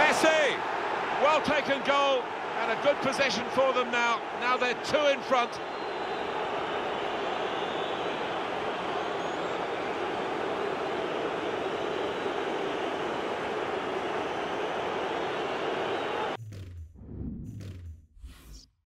Messi! Well taken goal, and a good possession for them now. Now they're two in front.